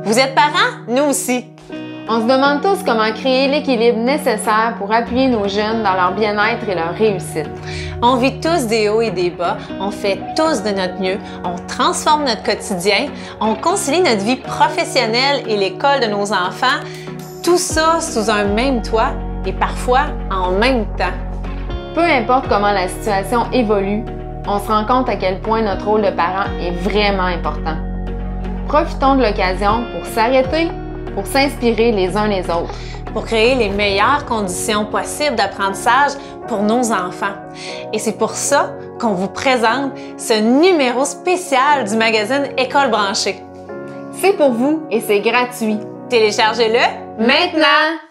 Vous êtes parents? Nous aussi. On se demande tous comment créer l'équilibre nécessaire pour appuyer nos jeunes dans leur bien-être et leur réussite. On vit tous des hauts et des bas, on fait tous de notre mieux, on transforme notre quotidien, on concilie notre vie professionnelle et l'école de nos enfants, tout ça sous un même toit et parfois en même temps. Peu importe comment la situation évolue, on se rend compte à quel point notre rôle de parent est vraiment important. Profitons de l'occasion pour s'arrêter, pour s'inspirer les uns les autres. Pour créer les meilleures conditions possibles d'apprentissage pour nos enfants. Et c'est pour ça qu'on vous présente ce numéro spécial du magazine École branchée. C'est pour vous et c'est gratuit. Téléchargez-le maintenant!